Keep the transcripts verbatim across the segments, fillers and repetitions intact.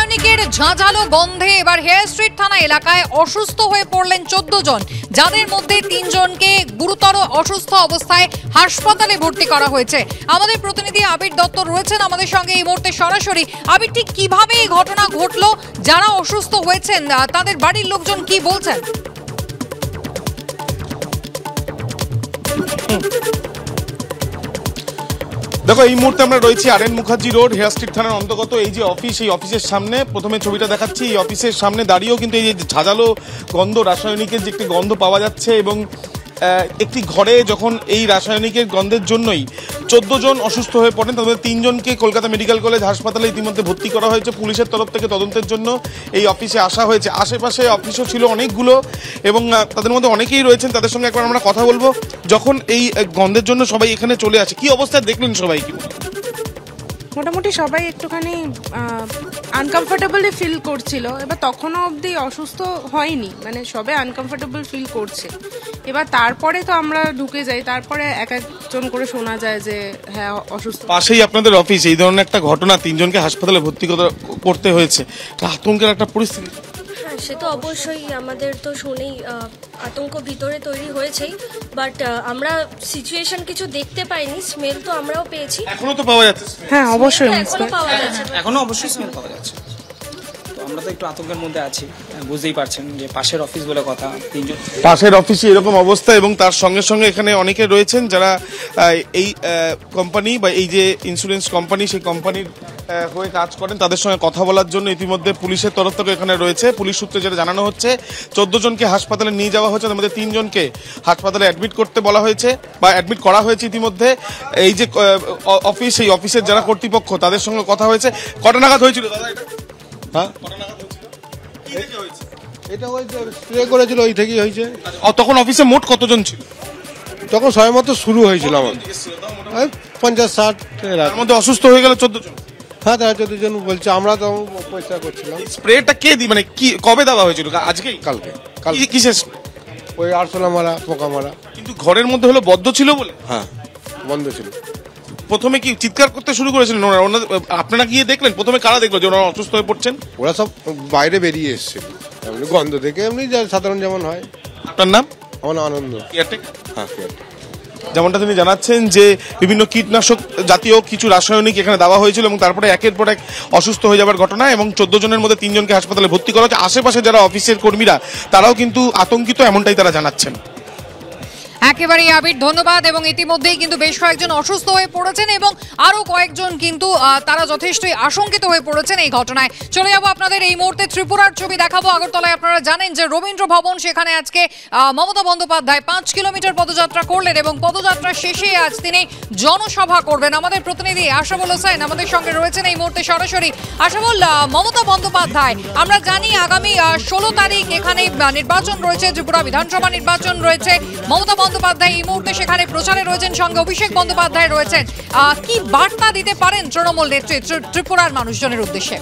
রাসায়নিকের ঝাঁঝালো গন্ধে এবার হেয়ার স্ট্রিট থানা এলাকায় অসুস্থ হয়ে পড়লেন চোদ্দ জন, যাদের মধ্যে তিনজনকে গুরুতর অসুস্থ অবস্থায় হাসপাতালে ভর্তি করা হয়েছে। আমাদের প্রতিনিধি আবির দত্ত রয়েছেন আমাদের সঙ্গে এই মুহূর্তে সরাসরি। আবির, ঠিক কিভাবে এই ঘটনা ঘটলো, যারা অসুস্থ হয়েছেন তাদের বাড়ির লোকজন কি বলছেন? দেখো, এই মুহূর্তে আমরা রয়েছি R N Mukherjee road Hare street থানার অন্তর্গত এই যে অফিস, এই অফিসের সামনে প্রথমে ছবিটা দেখাচ্ছি। এই অফিসের সামনে দাঁড়িয়েও কিন্তু এই যে ঝাঁঝালো গন্ধ, রাসায়নিকের যে একটি গন্ধ পাওয়া যাচ্ছে এবং একটি ঘরে যখন এই রাসায়নিকের গন্ধের জন্যই চোদ্দ জন অসুস্থ হয়ে পড়েন, তাদের তিনজনকে কলকাতা মেডিকেল কলেজ হাসপাতালে ইতিমধ্যে ভর্তি করা হয়েছে। পুলিশের তরফ থেকে তদন্তের জন্য এই অফিসে আসা হয়েছে। আশেপাশে অফিসও ছিল অনেকগুলো এবং তাদের মধ্যে অনেকেই রয়েছেন, তাদের সঙ্গে একবার আমরা কথা বলবো। যখন এই গন্ধের জন্য সবাই এখানে চলে আসে, কি অবস্থায় দেখলেন সবাই? কি মোটামুটি সবাই একটুখানি আনকমফোর্টেবলি ফিল করছিল। এবার তখনও অবধি অসুস্থ হয়নি, মানে সবে আনকমফোর্টেবল ফিল করছে। এবার তারপরে তো আমরা ঢুকে যাই, তারপরে এক একজন করে শোনা যায় যে হ্যাঁ অসুস্থ। পাশেই আপনাদের অফিস, এই ধরনের একটা ঘটনা, তিনজনকে হাসপাতালে ভর্তি করতে হয়েছে, আতঙ্কের একটা পরিস্থিতি। হ্যাঁ, সে তো অবশ্যই, আমাদের তো শুনেই আতঙ্ক ভিতরে তৈরি হয়েছেই, বাট আমরা সিচুয়েশন কিছু দেখতে পাইনি। স্মেল তো আমরাও পেয়েছি, এখনো তো পাওয়া যাচ্ছে। হ্যাঁ অবশ্যই এখনো পাওয়া যাচ্ছে, এখনো অবশ্যই স্মেল পাওয়া যাচ্ছে। তো আমরা তো একটু আতঙ্কের মধ্যে আছি, বুঝতেই পারছেন যে পাশের অফিস বলে কথা, তিনজন পাশের অফিসে এরকম অবস্থা এবং তার সঙ্গে সঙ্গে এখানে অনেকে রয়েছেন যারা এই কোম্পানি বা এই যে ইন্স্যুরেন্স কোম্পানি, সেই কোম্পানির হয়ে কাজ করেন। তাদের সঙ্গে কথা বলার জন্য ইতিমধ্যে পুলিশের তরফ থেকে এখানে রয়েছে। পুলিশ সূত্রে যেটা জানানো হচ্ছে, চোদ্দ জনকে হাসপাতালে নিয়ে যাওয়া হয়েছে, তার মধ্যে তিনজনকে হাসপাতালে অ্যাডমিট করতে বলা হয়েছে বা অ্যাডমিট করা হয়েছে ইতিমধ্যে। এই যে অফিস, এই অফিসের যারা কর্তৃপক্ষ, তাদের সঙ্গে কথা হয়েছে। কটা নাগাদ হয়েছিল দাদা এটা? হ্যাঁ, কটা নাগাদ হয়েছিল? কি থেকে হয়েছে? এটা ওই স্প্রে করেছিল, ওই থেকেই হয়েছে। তখন অফিসে মোট কতজন ছিল? তখন সময় মতো শুরু হয়েছিল আমার পঞ্চাশ ষাট, তার মধ্যে অসুস্থ হয়ে গেল চোদ্দ জন। হ্যাঁ, তারা চোদ্দ জন বলছে, আমরা তো পরিষ্কার করছিলাম। স্প্রেটা কে দি, মানে কি কবে দেওয়া হয়েছিল? আজকে? কালকে। কিসের স্প্রে? ওই আরশোলা মারা, পোকা মারা। কিন্তু ঘরের মধ্যে হলো বদ্ধ ছিল বলে? হ্যাঁ, বন্ধ ছিল। প্রথমে কি চিৎকার করতে শুরু করেছিলেন ওনারা? আপনারা গিয়ে দেখলেন? প্রথমে কারা দেখলো যে ওনারা অসুস্থ হয়ে পড়ছেন? ওরা সব বাইরে বেরিয়ে এসেছিল, এমনি গন্ধ দেখে, এমনি সাধারণ যেমন হয়। আপনার নাম? আমার নাম আনন্দ। হ্যাঁ, যেমনটা তিনি জানাচ্ছেন যে বিভিন্ন কীটনাশক জাতীয় কিছু রাসায়নিক এখানে দেওয়া হয়েছিল এবং তারপরে একের পর এক অসুস্থ হয়ে যাওয়ার ঘটনা এবং চোদ্দ জনের মধ্যে তিনজনকে হাসপাতালে ভর্তি করা হচ্ছে। আশেপাশে যারা অফিসের কর্মীরা, তারাও কিন্তু আতঙ্কিত, এমনটাই তারা জানাচ্ছেন। একেবারেই আবির, ধন্যবাদ। এবং ইতিমধ্যেই কিন্তু বেশ কয়েকজন অসুস্থ হয়ে পড়েছেন এবং আরো কয়েকজন কিন্তু তারা যথেষ্টই আশঙ্কিত হয়ে পড়েছেন এই ঘটনায়। চলে যাবো আপনাদের এই মুহূর্তে ত্রিপুরার ছবি দেখাবো। আগরতলায় আপনারা জানেন যে রবীন্দ্র ভবন, সেখানে আজকে মমতা বন্দ্যোপাধ্যায় পাঁচ কিলোমিটার পদযাত্রা করলেন এবং পদযাত্রা শেষে আজ তিনি জনসভা করবেন। আমাদের প্রতিনিধি আশাবুল হোসেন আমাদের সঙ্গে রয়েছেন এই মুহূর্তে সরাসরি। আশাবুল, মমতা বন্দ্যোপাধ্যায়, আমরা জানি আগামী ষোলো তারিখ এখানে নির্বাচন রয়েছে, ত্রিপুরা বিধানসভা নির্বাচন রয়েছে। মমতা বন্দ্যোপাধ্যায় এই মুহূর্তে সেখানে প্রচারে রয়েছেন, সঙ্গে অভিষেক বন্দ্যোপাধ্যায় রয়েছেন। কি বার্তা দিতে পারেন তৃণমূল নেত্রী ত্রিপুরার মানুষজনের উদ্দেশ্যে?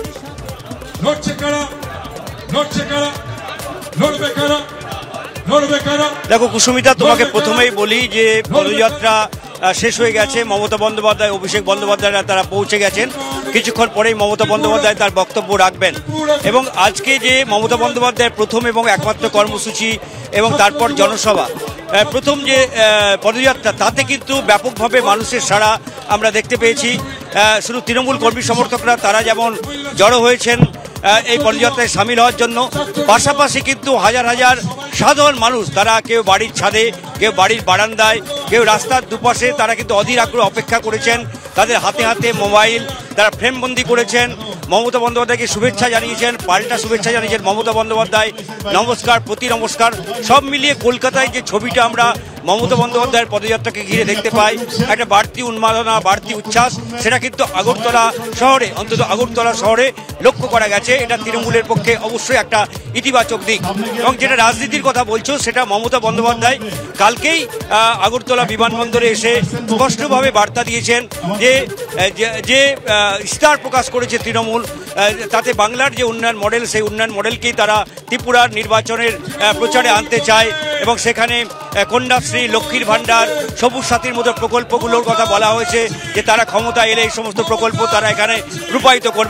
দেখো কুসুমিতা, তোমাকে প্রথমেই বলি যে পদযাত্রা শেষ হয়ে গেছে। মমতা বন্দ্যোপাধ্যায়, অভিষেক বন্দ্যোপাধ্যায়রা তারা পৌঁছে গেছেন। কিছুক্ষণ পরেই মমতা বন্দ্যোপাধ্যায় তার বক্তব্য রাখবেন এবং আজকে যে মমতা বন্দ্যোপাধ্যায়ের প্রথম এবং একমাত্র কর্মসূচি এবং তারপর জনসভা, প্রথম যে পদযাত্রা, তাতে কিন্তু ব্যাপকভাবে মানুষের সাড়া আমরা দেখতে পেয়েছি। শুধু তৃণমূল কর্মী সমর্থকরা তারা যেমন জড়ো হয়েছেন এই পদযাত্রায় সামিল হওয়ার জন্য, পাশাপাশি কিন্তু হাজার হাজার সাধারণ মানুষ, তারা কেউ বাড়ির ছাদে, কেউ বাড়ির বারান্দায়, কেউ রাস্তার দুপাশে, তারা কিন্তু অধীর আগ্রহে অপেক্ষা করেছেন। তাদের হাতে হাতে মোবাইল, তারা ফ্রেমবন্দি করেছেন, মমতা বন্দ্যোপাধ্যায়কে শুভেচ্ছা জানিয়েছেন, পাল্টা শুভেচ্ছা জানিয়েছেন মমতা বন্দ্যোপাধ্যায়। নমস্কার, প্রতি নমস্কার, সব মিলিয়ে কলকাতায় যে ছবিটা আমরা মমতা বন্দ্যোপাধ্যায়ের পদযাত্রাকে ঘিরে দেখতে পাই, একটা বাড়তি উন্মাদনা, বাড়তি উচ্ছ্বাস, সেটা কিন্তু আগরতলা শহরে, অন্তত আগরতলা শহরে লক্ষ্য করা গেছে। এটা তৃণমূলের পক্ষে অবশ্যই একটা ইতিবাচক দিক। এবং যেটা রাজনীতির কথা বলছো, সেটা মমতা বন্দ্যোপাধ্যায় কালকেই আগরতলা বিমানবন্দরে এসে স্পষ্টভাবে বার্তা দিয়েছেন যে যে ইস্তার প্রকাশ করেছে তৃণমূল, তাতে বাংলার যে উন্নয়ন মডেল, সেই উন্নয়ন মডেলকেই তারা ত্রিপুরার নির্বাচনের প্রচারে আনতে চায় এবং সেখানে কন্যাশ্রী, লক্ষ্মীর ভাণ্ডার, সবুজ সাথীর মতো প্রকল্পগুলোর কথা বলা হয়েছে যে তারা ক্ষমতা এলে এই সমস্ত প্রকল্প তারা এখানে রূপায়িত করবেন।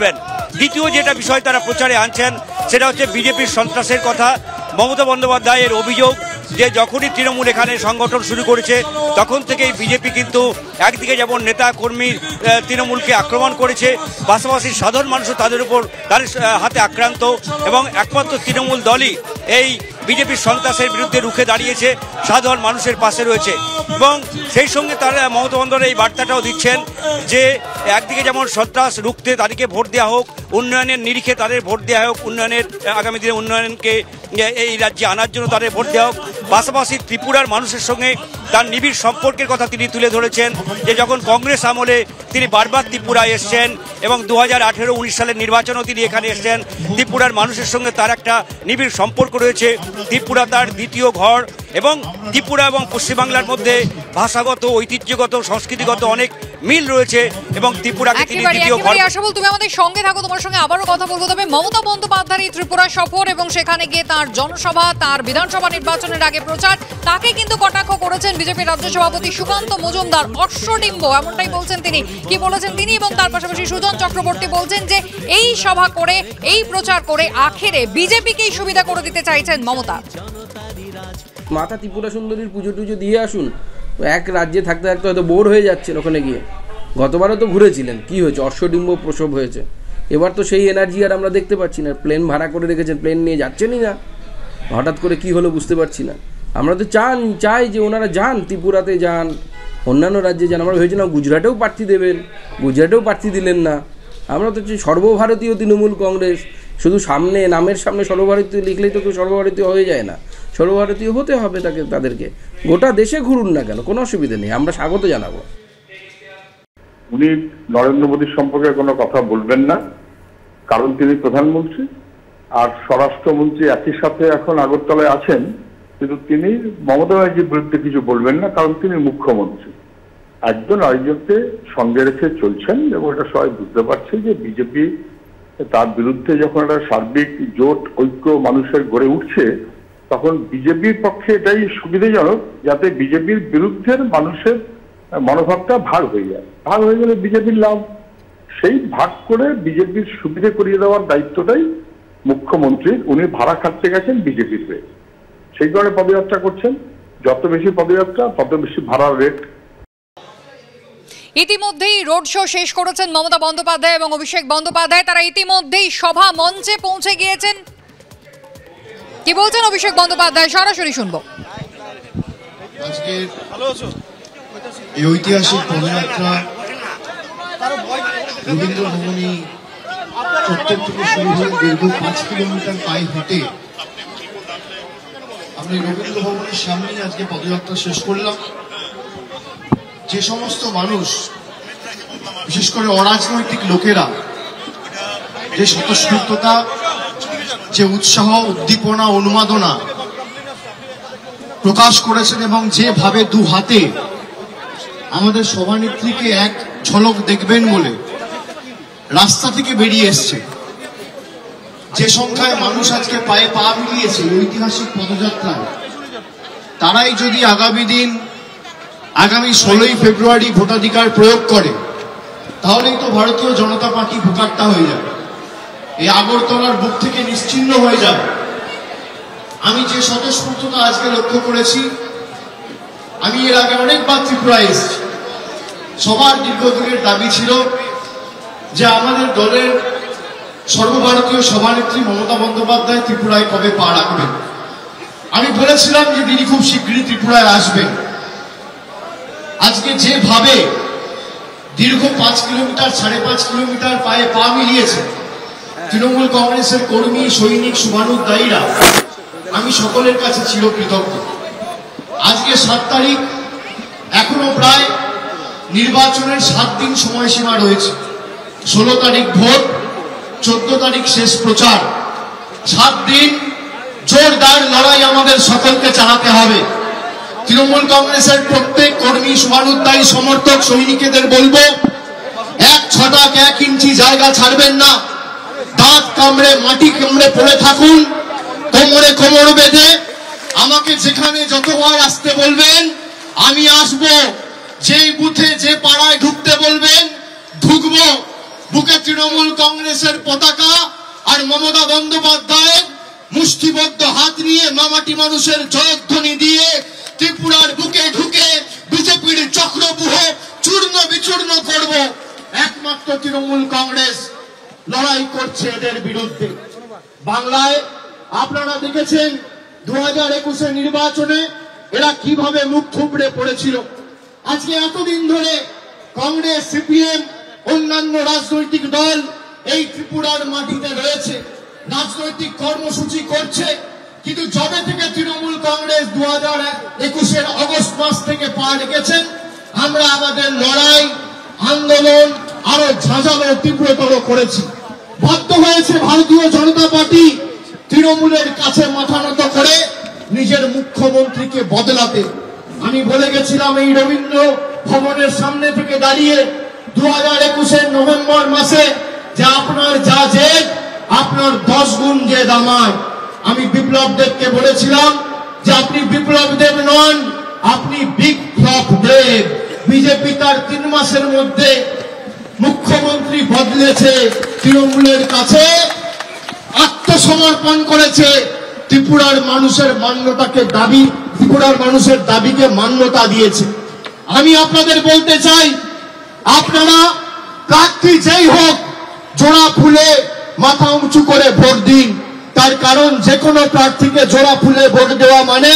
দ্বিতীয় যেটা বিষয় তারা প্রচারে আনছেন সেটা হচ্ছে বিজেপির সন্ত্রাসের কথা। মমতা বন্দ্যোপাধ্যায়ের অভিযোগ যে যখনই তৃণমূল এখানে সংগঠন শুরু করেছে তখন থেকেই বিজেপি কিন্তু একদিকে যেমন নেতা কর্মী তৃণমূলকে আক্রমণ করেছে, পাশাপাশি সাধারণ মানুষও তাদের উপর তাদের হাতে আক্রান্ত, এবং একমাত্র তৃণমূল দলই এই বিজেপির সন্ত্রাসের বিরুদ্ধে রুখে দাঁড়িয়েছে, সাধারণ মানুষের পাশে রয়েছে। এবং সেই সঙ্গে তারা মমতা বন্দ্যোপাধ্যায় এই বার্তাটাও দিচ্ছেন যে একদিকে যেমন সন্ত্রাস রুখতে তাদেরকে ভোট দেওয়া হোক, উন্নয়নের নিরিখে তাদের ভোট দেওয়া হোক, উন্নয়নের আগামী দিনে উন্নয়নকে এই রাজ্যে আনার জন্য তাদের ভোট দেওয়া হোক, পাশাপাশি ত্রিপুরার মানুষের সঙ্গে তার নিবিড় সম্পর্কের কথা তিনি তুলে ধরেছেন যে যখন কংগ্রেস আমলে তিনি বারবার ত্রিপুরায় এসছেন এবং দু হাজার আঠেরো উনিশ সালের নির্বাচনেও তিনি এখানে এসছেন, ত্রিপুরার মানুষের সঙ্গে তার একটা নিবিড় সম্পর্ক রয়েছে, ত্রিপুরা তার দ্বিতীয় ঘর, এবং ত্রিপুরা এবং পশ্চিমবাংলার মধ্যে ভাষাগত, ঐতিহ্যগত, সংস্কৃতিগত অনেক মিল রয়েছে, এবং ত্রিপুরাকে তিনি দ্বিতীয় ঘর। আশাবল, তুমি আমাদের সঙ্গে থাকো, তোমার সঙ্গে আবারও কথা বলবো। তবে মমতা বন্দ্যোপাধ্যায়ের এই ত্রিপুরা সফর এবং সেখানে গিয়ে তার জনসভা, তার বিধানসভা নির্বাচনের আগে প্রচার, তাকে কিন্তু কটাক্ষ করেছেন বিজেপির রাজ্য সভাপতি সুকান্ত মজুমদার। অশ্বডিম্ব এমনটাই বলছেন তিনি। কি বলেছেন তিনি? এবং তার পাশাপাশি সুজন চক্রবর্তী বলছেন যে এই সভা করে, এই প্রচার করে আখেরে বিজেপিকেই সুবিধা করে দিতে চাইছেন মমতা। মাতা ত্রিপুরা সুন্দরীর পুজো টুজো দিয়ে আসুন, এক রাজ্যে থাকতে থাকতে হয়তো বোর হয়ে যাচ্ছেন ওখানে গিয়ে। গতবারও তো ঘুরেছিলেন, কি হয়েছে? অশ্বডিম্ব প্রসব হয়েছে। এবার তো সেই এনার্জি আর আমরা দেখতে পাচ্ছি না। প্লেন ভাড়া করে রেখেছেন, প্লেন নিয়ে যাচ্ছেনই না, হঠাৎ করে কি হলো বুঝতে পারছি না। আমরা তো চান চাই যে ওনারা যান, ত্রিপুরাতে যান, অন্যান্য রাজ্যে যান। আমরা ভেবেছিলাম গুজরাটেও প্রার্থী দেবেন, গুজরাটেও প্রার্থী দিলেন না। আমরা তো সর্বভারতীয় তৃণমূল কংগ্রেস, শুধু সামনে নামের সামনে সর্বভারতীয় লিখলেই তো কেউ সর্বভারতীয় হয়ে যায় না, সর্বভারতীয় হতে হবে তাকে, তাদেরকে গোটা দেশে ঘুরুন না কেন, কোনো অসুবিধা নেই, আমরা স্বাগত জানাবো। উনি নরেন্দ্র মোদীর সম্পর্কে কোনো কথা বলবেন না, কারণ তিনি প্রধানমন্ত্রী, আর স্বরাষ্ট্রমন্ত্রী একই সাথে এখন আগরতলায় আছেন, কিন্তু তিনি মমতা ব্যানার্জির বিরুদ্ধে কিছু বলবেন না, কারণ তিনি মুখ্যমন্ত্রী। একজন আরেকজনকে সঙ্গে রেখে চলছেন, এবং এটা সবাই বুঝতে পারছে যে বিজেপি তার বিরুদ্ধে যখন একটা সার্বিক জোট ঐক্য মানুষের গড়ে উঠছে, তখন বিজেপির পক্ষে এটাই সুবিধাজনক যাতে বিজেপির বিরুদ্ধের মানুষের মনোভাবটা ভাগ হয়ে যায়। ভাগ হয়ে গেলে বিজেপির লাভ, সেই ভাগ করে বিজেপির সুবিধা করিয়ে দেওয়ার দায়িত্বটাই মুখ্যমন্ত্রীর। উনি ভাড়া খাটতে গেছেন বিজেপির হয়ে, সেই কারণে পদযাত্রা করছেন। যত বেশি পদযাত্রা তত বেশি ভাড়ার রেট। ইতিমধ্যেই রোড শো শেষ করেছেন মমতা বন্দ্যোপাধ্যায় এবং অভিষেক বন্দ্যোপাধ্যায়। তারা ইতিমধ্যেই সভা মঞ্চে পৌঁছে গিয়েছেন। কি বলছেন অভিষেক বন্দ্যোপাধ্যায়, সরাসরি শুনবো। আজকে এই ঐতিহাসিক পদযাত্রা রবীন্দ্র ভবনী চত্বর থেকে শুরু হয়ে দীর্ঘ পাঁচ কিলোমিটার পায়ে হেঁটে আমরা রবীন্দ্র ভবনের সামনে আজকে পদযাত্রা শেষ করলাম। যে সমস্ত মানুষ, বিশেষ করে অরাজনৈতিক লোকেরা, যে স্বতঃস্ফূর্ততা, যে উৎসাহ, উদ্দীপনা, উন্মাদনা প্রকাশ করেছেন এবং যেভাবে দু হাতে আমাদের সভানেত্রীকে এক ঝলক দেখবেন বলে রাস্তা থেকে বেরিয়ে এসছে, যে সংখ্যায় মানুষ আজকে পায়ে পা মিলিয়েছে ঐতিহাসিক পদযাত্রায়, তারাই যদি আগামী দিন আগামী ষোলোই ফেব্রুয়ারি ভোটাধিকার প্রয়োগ করে, তাহলেই তো ভারতীয় জনতা পার্টি ভোকাট্টা হয়ে যাবে, এই আগরতলার বুক থেকে নিশ্চিহ্ন হয়ে যাবে। আমি যে স্বতঃস্ফূর্ততা আজকে লক্ষ্য করেছি, আমি এর আগে অনেকবার ত্রিপুরায় এসেছি। সবার দীর্ঘদিনের দাবি ছিল যে আমাদের দলের সর্বভারতীয় সভানেত্রী মমতা বন্দ্যোপাধ্যায় ত্রিপুরায় কবে পা রাখবেন। আমি বলেছিলাম যে তিনি খুব শীঘ্রই ত্রিপুরায় আসবেন। আজকে যেভাবে দীর্ঘ পাঁচ কিলোমিটার সাড়ে পাঁচ কিলোমিটার পায়ে পা মিলিয়েছে তৃণমূল কংগ্রেসের কর্মী, সৈনিক, শুভানুধ্যায়ীরা, আমি সকলের কাছে চিরকৃতজ্ঞ। আজকে সাত তারিখ, এখনো প্রায় নির্বাচনের সাত দিন সময়সীমা রয়েছে। ষোলো তারিখ ভোট, চোদ্দ তারিখ শেষ প্রচার। সাত দিন জোরদার লড়াই আমাদের সকলকে চালাতে হবে। তৃণমূল কংগ্রেসের প্রত্যেক কর্মী, শুভানুধ্যায়ী, সমর্থক, সৈনিকেদের বলবো, এক ছটাক এক ইঞ্চি জায়গা ছাড়বেন না। দাঁত কামড়ে, মাটি কামড়ে পড়ে থাকুন, কোমরে কোমর বেঁধে আমাকে যেখানে যতবার আসতে বলবেন আমি আসব। যেই বুথে, যে পাড়ায় ঢুকতে বলবেন ঢুকবো। বুকে তৃণমূল কংগ্রেসের পতাকা আর মমতা বন্দ্যোপাধ্যায়ের মুষ্টিবদ্ধ হাত নিয়ে মামাটি মানুষের জয়ধ্বনি দিয়ে ত্রিপুরার বুকে ঢুকে বিজেপির চক্রব্যূহ চূর্ণ বিচূর্ণ করব। একমাত্র তৃণমূল কংগ্রেস লড়াই করছে এদের বিরুদ্ধে। বাংলায় আপনারা দেখেছেন দু হাজার একুশে নির্বাচনে এরা কিভাবে মুখ থুবড়ে পড়েছিল। আজকে এতদিন ধরে কংগ্রেস, সিপিএম, অন্যান্য রাজনৈতিক দল এই ত্রিপুরার মাটিতে রয়েছে, রাজনৈতিক কর্মসূচি করছে, কিন্তু যবে থেকে তৃণমূল কংগ্রেস দু হাজার একুশের অগস্ট মাস থেকে পা রেখেছেন, আমরা আমাদের লড়াই আন্দোলন আরো ঝাঁঝালো তীব্রতর করেছি। বাধ্য হয়েছে ভারতীয় জনতা পার্টি তৃণমূলের কাছে মাথা নত করে নিজের মুখ্যমন্ত্রীকে বদলাতে। আমি বলে গেছিলাম এই রবীন্দ্র ভবনের সামনে থেকে দাঁড়িয়ে দু হাজার একুশের নভেম্বর মাসে যে আপনার যা জেদ আপনার দশ গুণ জেদ আমার। আমি বিপ্লব দেবকে বলেছিলাম যে আপনি বিপ্লব দেব নন, আপনি বিপ্লব দেব। বিজেপি তার তিন মাসের মধ্যে মুখ্যমন্ত্রী বদলেছে, তৃণমূলের কাছে আত্মসমর্পণ করেছে, ত্রিপুরার মানুষের মান্যতাকে দাবি ত্রিপুরার মানুষের দাবিকে মান্যতা দিয়েছে। আমি আপনাদের বলতে চাই, আপনারা প্রার্থী যেই হোক জোড়া ফুলে মাথা উঁচু করে ভোট দিন। তার কারণ যে কোনো প্রার্থীকে জোড়া ফুলে ভোট দেওয়া মানে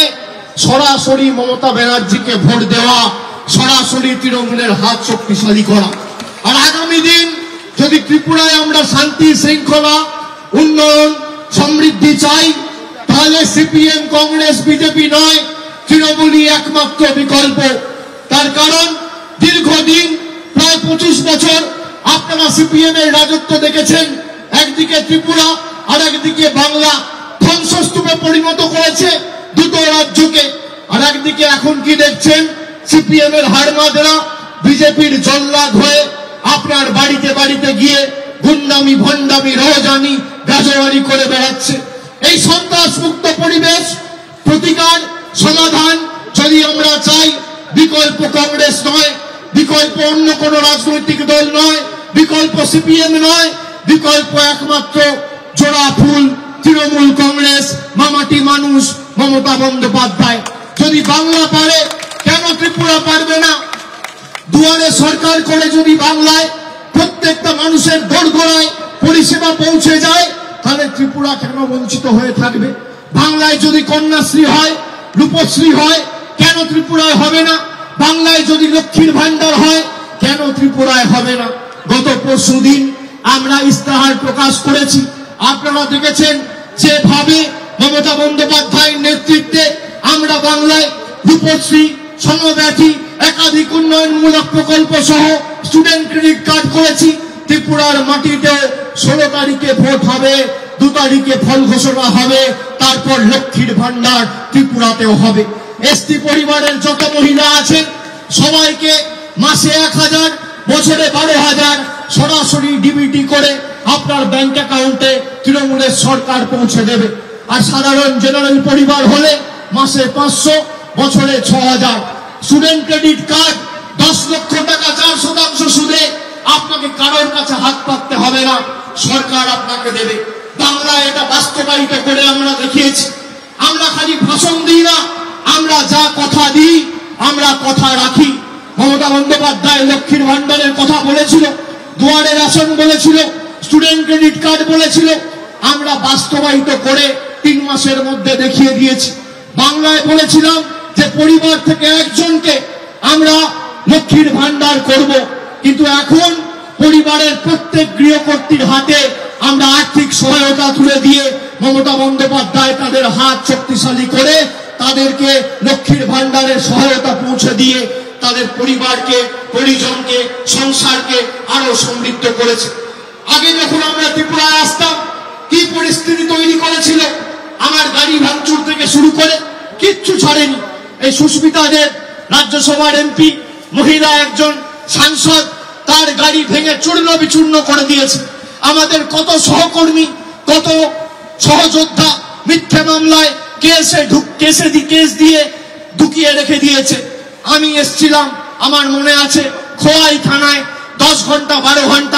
সরাসরি মমতা ব্যানার্জিকে ভোট দেওয়া, সরাসরি তৃণমূলের হাত শক্তিশালী করা। আর আগামী দিন যদি ত্রিপুরায় আমরা শান্তি, শৃঙ্খলা, উন্নয়ন, সমৃদ্ধি চাই, তাহলে সিপিএম, কংগ্রেস, বিজেপি নয়, তৃণমূলই একমাত্র বিকল্প। তার কারণ দীর্ঘদিন প্রায় পঁচিশ বছর আপনারা সিপিএম এর রাজত্ব দেখেছেন। একদিকে ত্রিপুরা আর একদিকে বাংলা ধ্বংসস্তূপে পরিণত করেছে দুটো রাজ্যকে। আর একদিকে এখন কি দেখছেন, সিপিএম এর হারমাদেরা বিজেপির জল্লাদ হয়ে আপনার বাড়িতে বাড়িতে গিয়ে গুন্ডামি, ভণ্ডামি, রহজানি, গাজোয়ারি করে বেড়াচ্ছে। এই সন্ত্রাস মুক্ত পরিবেশ প্রতিকার সমাধান যদি আমরা চাই, বিকল্প কংগ্রেস নয়, বিকল্প অন্য কোন রাজনৈতিক দল নয়, বিকল্প সিপিএম নয়, বিকল্প একমাত্র জোড়া ফুল তৃণমূল কংগ্রেস, মামাটি মানুষ, মমতা বন্দ্যোপাধ্যায়। যদি বাংলা পারে কেন ত্রিপুরা পারবে না? দুয়ারে সরকার করে যদি বাংলায় প্রত্যেকটা মানুষের দোরগোড়ায় পরিষেবা পৌঁছে যায়, তাহলে ত্রিপুরা কেন বঞ্চিত হয়ে থাকবে? বাংলায় যদি কন্যাশ্রী হয়, রূপশ্রী হয়, কেন ত্রিপুরায় হবে না? বাংলায় যদি লক্ষ্মীর ভান্ডার হয়, কেন ত্রিপুরায় হবে না? গত পরশু দিন আমরা ইস্তাহার প্রকাশ করেছি, আপনারা দেখেছেন যেভাবে মমতা বন্দ্যোপাধ্যায়ের নেতৃত্বে আমরা বাংলায় রূপশ্রী, সমব্যাথী, একাধিক উন্নয়নমূলক প্রকল্প সহ স্টুডেন্ট ক্রেডিট কার্ড করেছি। ত্রিপুরার মাটিতে ষোলো তারিখে ভোট হবে, দু তারিখে ফল ঘোষণা হবে, তারপর লক্ষ্মীর ভান্ডার ত্রিপুরাতেও হবে। এসটি পরিবারের যত মহিলা আছেন সবাইকে মাসে এক হাজার, বছরে বারো হাজার সরাসরি ডিবিটি করে আপনার ব্যাংক অ্যাকাউন্টে তৃণমূলের সরকার পৌঁছে দেবে। আর সাধারণ জেনারেল পরিবার হলে মাসে পাঁচশো, বছরে ছ হাজার। স্টুডেন্ট ক্রেডিট কার্ড দশ লক্ষ টাকা চার শতাংশ সুদে আপনাকে কারোর কাছে হাত পাততে হবে না, সরকার আপনাকে দেবে। বাংলায় এটা বাস্তবায়িত করে আমরা দেখিয়েছি। আমরা খালি ভাষণ দিই না, আমরা যা কথা দিই আমরা কথা রাখি। মমতা বন্দ্যোপাধ্যায় লক্ষ্মীর ভান্ডারের কথা বলেছিল, দুয়ারে রেশন বলেছিল, স্টুডেন্ট ক্রেডিট কার্ড বলেছিল, আমরা বাস্তবায়িত করে তিন মাসের মধ্যে দেখিয়ে দিয়েছি। বাংলায় বলেছিলাম যে পরিবার থেকে একজনকে আমরা লক্ষ্মীর ভান্ডার করব, কিন্তু এখন পরিবারের প্রত্যেক গৃহকর্তীর হাতে আমরা আর্থিক সহায়তা তুলে দিয়ে মমতা বন্দ্যোপাধ্যায় তাদের হাত শক্তিশালী করে তাদেরকে লক্ষ্মীর ভান্ডারের সহায়তা পৌঁছে দিয়ে তাদের পরিবারকে, পরিজনকে, সংসারকে আরো সমৃদ্ধ করেছে। আগে যখন আমরা ত্রিপুরায় আসতাম কি পরিস্থিতি তৈরি করেছিল, আমার গাড়ি ভাঙচুর থেকে শুরু করে কিচ্ছু ছাড়েনি। এই সুস্মিতা দেব রাজ্যসভার এমপি, মহিলা একজন সাংসদ, তার গাড়ি ভেঙে চূর্ণ বিচূর্ণ করে দিয়েছে। আমাদের কত সহকর্মী, কত সহযোদ্ধা মিথ্যে মামলায় কেসে ঢুক কেসে দি কেস দিয়ে ঢুকিয়ে রেখে দিয়েছে। আমি এসছিলাম, আমার মনে আছে, খোয়াই থানায় দশ ঘন্টা বারো ঘন্টা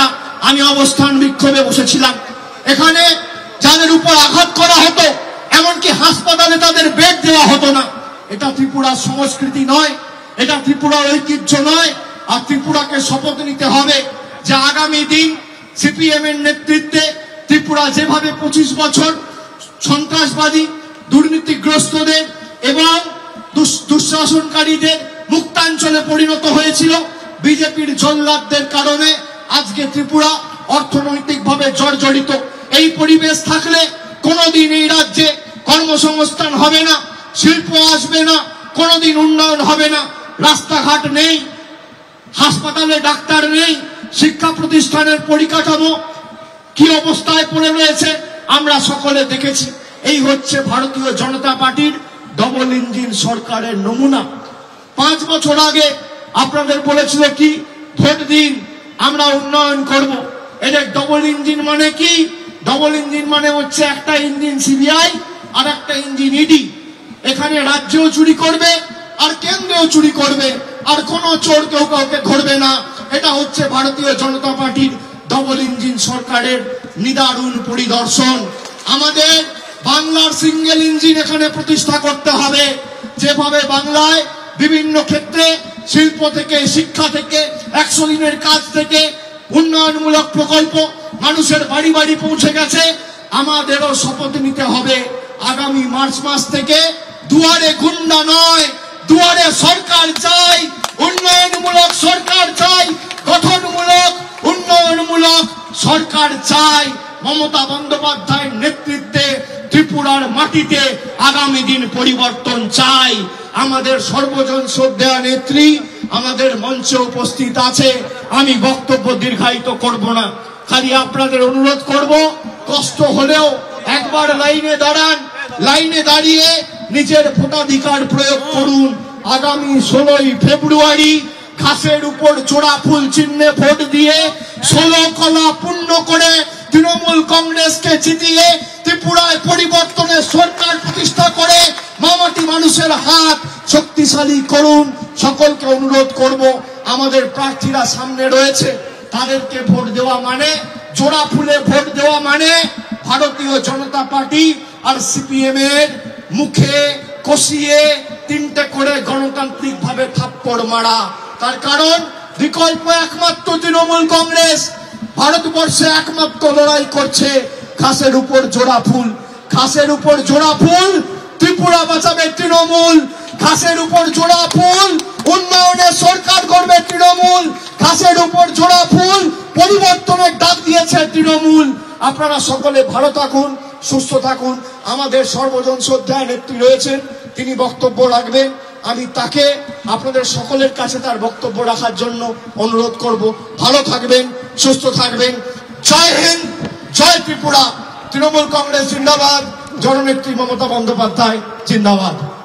আমি অবস্থান বিক্ষোভে বসেছিলাম। এখানে যাদের উপর আঘাত করা হতো, এমনকি হাসপাতালে তাদের বেড দেওয়া হতো না। এটা ত্রিপুরার সংস্কৃতি নয়, এটা ত্রিপুরার ঐতিহ্য নয়। আর ত্রিপুরাকে শপথ নিতে হবে যে আগামী দিন সিপিএম এর নেতৃত্বে ত্রিপুরা যেভাবে পঁচিশ বছর সন্ত্রাসবাদী দুর্নীতিগ্রস্তদের এবং দুঃশাসনকারীদের মুক্তাঞ্চলে পরিণত হয়েছিল বিজেপির জল্লাদদের কারণে, আজকে ত্রিপুরা অর্থনৈতিকভাবে জর্জরিত। এই পরিবেশ থাকলে কোনোদিন এই রাজ্যে কর্মসংস্থান হবে না, শিল্প আসবে না, কোনোদিন উন্নয়ন হবে না। রাস্তাঘাট নেই, হাসপাতালে ডাক্তার নেই, শিক্ষা প্রতিষ্ঠানের পরিকাঠামো কি অবস্থায় পড়ে রয়েছে আমরা সকলে দেখেছি। এই হচ্ছে ভারতীয় জনতা পার্টির ডবল ইঞ্জিন সরকারের নমুনা। পাঁচ বছর আগে আপনাদের বলেছিল কি, ভোট দিন আমরা উন্নয়ন করব। এদের ডবল ইঞ্জিন মানে কি? ডবল ইঞ্জিন মানে হচ্ছে একটা ইঞ্জিন সিবিআই আর একটা ইঞ্জিন ইডি। এখানে রাজ্যও চুরি করবে আর কেন্দ্রেও চুরি করবে, আর কোনো চোর কেউ কাউকে ধরবে না। এটা হচ্ছে ভারতীয় জনতা পার্টির ডবল ইঞ্জিন সরকারের নিদারুণ পরিদর্শন। আমাদের বাংলার সিঙ্গেল ইঞ্জিন এখানে প্রতিষ্ঠা করতে হবে। যেভাবে বাংলায় বিভিন্ন ক্ষেত্রে শিল্প থেকে, শিক্ষা থেকে, একশো দিনের কাজ থেকে উন্নয়নমূলক প্রকল্প মানুষের বাড়ি বাড়ি পৌঁছে গেছে, আমাদেরও শপথ নিতে হবে আগামী মার্চ মাস থেকে দুয়ারে গুন্ডা নয়, দুয়ারে সরকার চাই, উন্নয়নমূলক সরকার চাই, গঠনমূলক উন্নয়নমূলক সরকার চাই। মমতা বন্দ্যোপাধ্যায়ের নেতৃত্বে ত্রিপুরার মাটিতে আগামী দিন পরিবর্তন চাই। আমাদের সর্বজন শ্রদ্ধেয় নেত্রী আমাদের মঞ্চে উপস্থিত আছে। আমি বক্তব্য দীর্ঘায়িত করব না, খালি আপনাদের অনুরোধ করব, কষ্ট হলেও একবার লাইনে দাঁড়ান, লাইনে দাঁড়িয়ে নিজের ভোটাধিকার প্রয়োগ করুন। আগামী ষোলোই ফেব্রুয়ারি ঘাসের উপর জোড়া ফুল চিহ্নে ভোট দিয়ে ষোলো কলা পূর্ণ করে তৃণমূল কংগ্রেসকে জিতিয়ে ত্রিপুরায় পরিবর্তনের সরকার প্রতিষ্ঠা করে মামাটি মানুষের হাত শক্তিশালী করুন। সকলকে অনুরোধ করব, আমাদের প্রার্থীরা সামনে রয়েছে, তাদেরকে ভোট দেওয়া মানে, জোড়া ফুলে ভোট দেওয়া মানে ভারতীয় জনতা পার্টি আর সিপিএম এর মুখে কষিয়ে তিনটে করে গণতান্ত্রিক ভাবে থাপ্পড় মারা। তার কারণ বিকল্প একমাত্র তৃণমূল কংগ্রেস ভারতবর্ষে একমাত্র লড়াই করছে ঘাসের উপর জোড়া ফুল। ঘাসের উপর জোড়া ফুল, ত্রিপুরা বাঁচাবে তৃণমূল। ঘাসের উপর জোড়া ফুল, উন্নয়নের সরকার করবে তৃণমূল। ঘাসের উপর জোড়া ফুল, পরিবর্তনের ডাক দিয়েছে তৃণমূল। আপনারা সকলে ভালো থাকুন, সুস্থ থাকুন। আমাদের সর্বজন শ্রদ্ধায় নেত্রী রয়েছেন, তিনি বক্তব্য রাখবেন। আমি তাকে আপনাদের সকলের কাছে তার বক্তব্য রাখার জন্য অনুরোধ করব। ভালো থাকবেন, সুস্থ থাকবেন। জয় হিন্দ, জয় ত্রিপুরা। তৃণমূল কংগ্রেস জিন্দাবাদ, জননেত্রী মমতা বন্দ্যোপাধ্যায় জিন্দাবাদ।